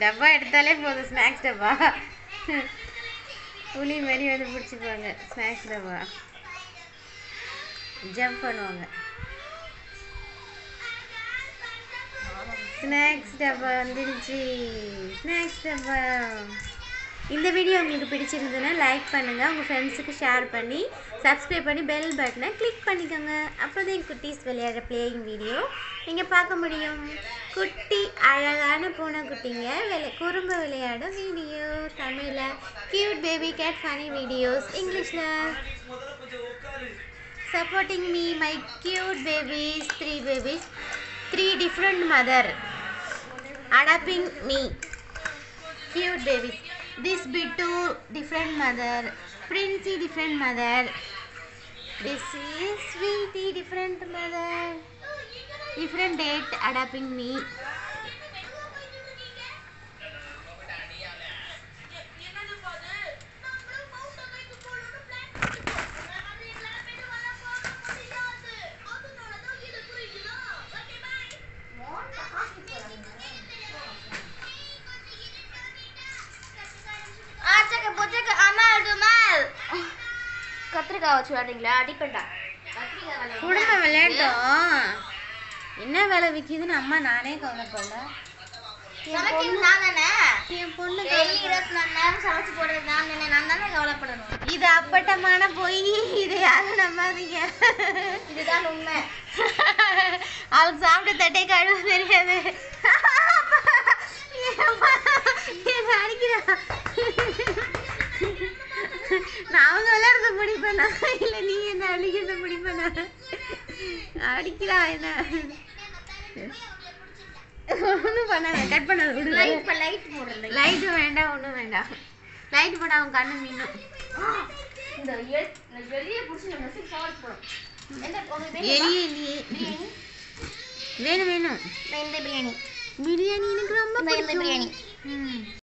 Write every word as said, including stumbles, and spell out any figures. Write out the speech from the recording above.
டப்பா எடுத்தாலே போதும், ஸ்நாக்ஸ் டப்பா புலி மாதிரி வந்து பிடிச்சிக்குவாங்க. ஸ்நாக்ஸ் டப்பா ஜம்ப் பண்ணுவாங்க. ஸ்நாக்ஸ் டப்பா வந்துடுச்சு. ஸ்நாக்ஸ் டப்பா. இந்த வீடியோ உங்களுக்கு பிடிச்சிருந்ததுன்னா லைக் பண்ணுங்கள், உங்கள் ஃப்ரெண்ட்ஸுக்கு ஷேர் பண்ணி சப்ஸ்கிரைப் பண்ணி பெல் பட்டனை கிளிக் பண்ணிக்கோங்க. அப்போ தான் என் குட்டீஸ் விளையாடுற பிளேயிங் வீடியோ நீங்கள் பார்க்க முடியும். குட்டி அழகான பூனை குட்டிங்க விளை குறும்பு விளையாட வீடியோ தமிழில், cute baby cat funny videos இங்கிலீஷில். Supporting me my cute babies, three babies, three different mother adopting me, cute babies. This Bittu different mother, Princey different mother, this is Sweetie different mother, different date adopting me. கத்திரிக்காய் வச்சு விளையாடுறீங்களா? அடிப்பண்டா குடும்ப விளையாட்டோம். என்ன வேலை விற்கிதுன்னு அம்மா நானே கவலைப்படல. என் பொண்ணு இருபத்தி நாலு நேரம் சமைச்சு போடுறது நான் தானே, நான் தானே கவலைப்படணும். இது அப்பட்டமான பொய், இதை யாரும் நம்பாதீங்க. இதுதான் உண்மை. அவளுக்கு சாப்பிட்டு தட்டை கழுவ தெரியாது. அடிக்கிறா. நான் அவங்க விளையாடுறத பிடிப்பேனா இல்லை நீ என்ன அடிக்கிறத பிடிப்பேனா? அடிக்கிறா என்ன ஒன்றும் பண்ணாங்க. கட் பண்ண விடு. லைட்டு வேண்டாம், ஒன்றும் வேண்டாம். லைட் போட அவன் கண்ணு மீனும். எலியே எலியே வேணும் வேணும். பிரியாணி பிரியாணி எனக்கு ரொம்ப பிரியாணி. ம்